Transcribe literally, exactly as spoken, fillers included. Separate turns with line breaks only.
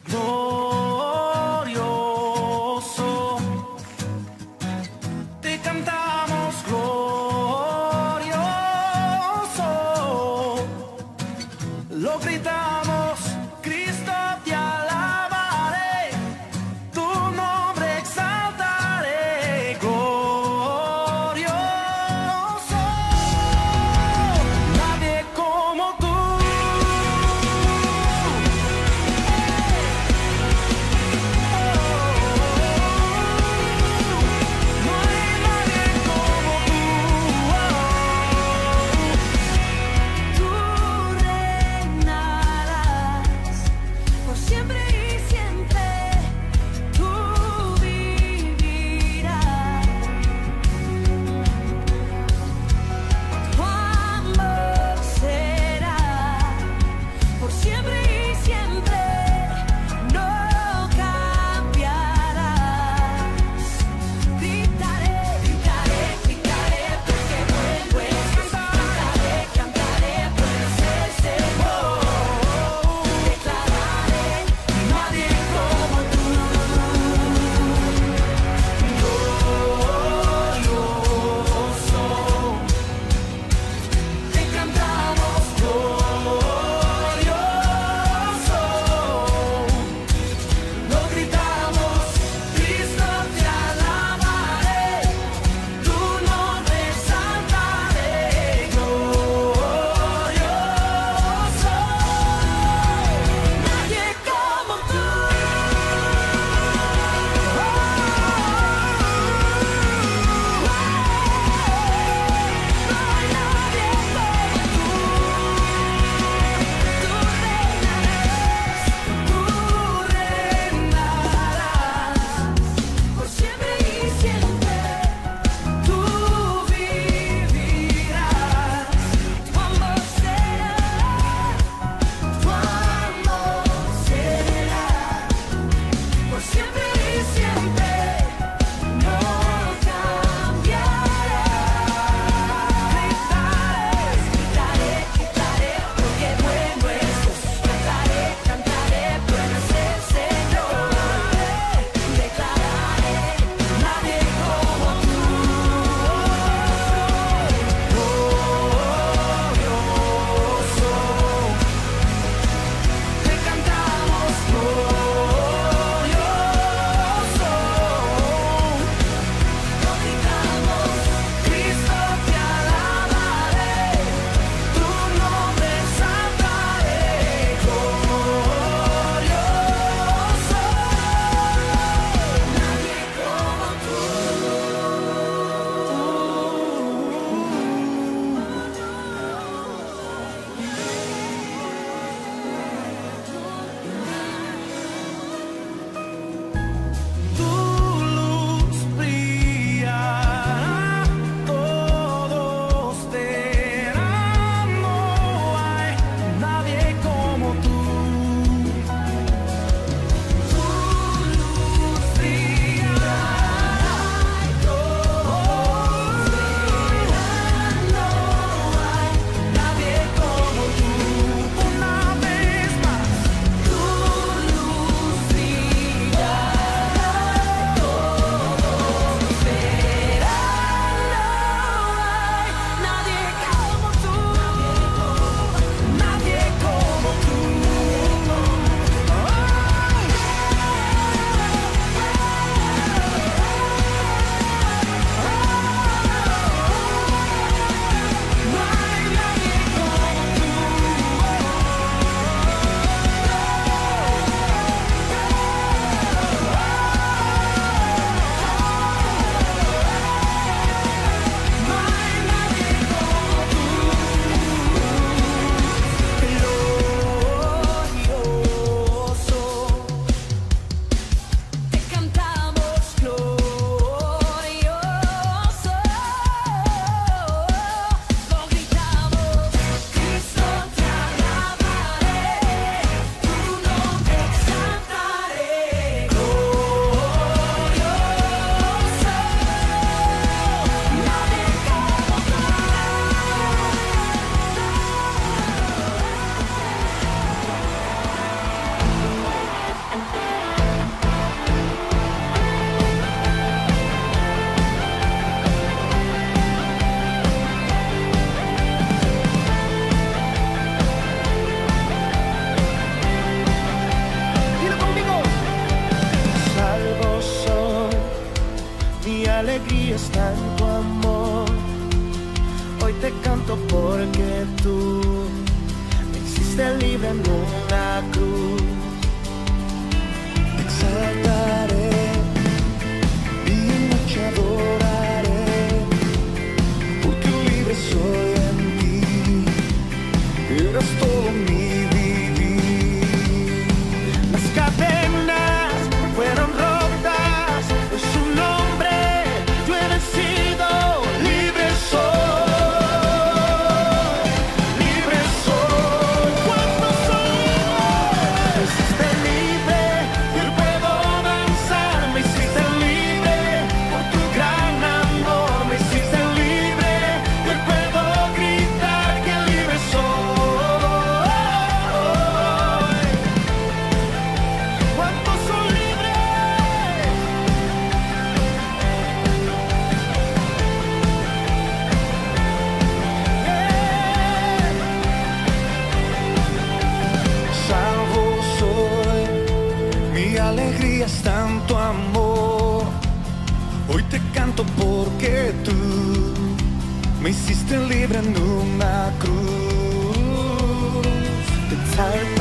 glorioso. Te cantamos glorioso. Lo gritamos, Cristo te alabaré, tu nombre exaltaré, glorioso. Nadie como tú. está en tu amor. Hoy te canto porque tú me hiciste libre en una cruz. Te exaltaré, día y noche adoraré, porque libre soy en ti, eres todo mi vivir. Las cadenas fueron rotas, en su nombre yo he vencido. Libre soy, libre soy. ¿Cuántos son libres? Me hiciste libre y hoy puedo danzar. Me hiciste libre por tu gran amor. Me hiciste libre y hoy puedo gritar que libre soy. ¿Cuántos son libres? Salvo soy, mi alegría está en tu amor. Hoy te canto porque tú me hiciste libre en una cruz. Te exalto